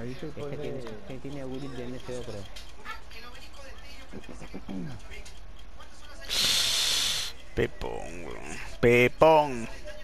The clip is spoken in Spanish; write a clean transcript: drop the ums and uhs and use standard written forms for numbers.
dicho Es después que de... tiene upgrade de MSO, creo. Pepón, weón. Pepón.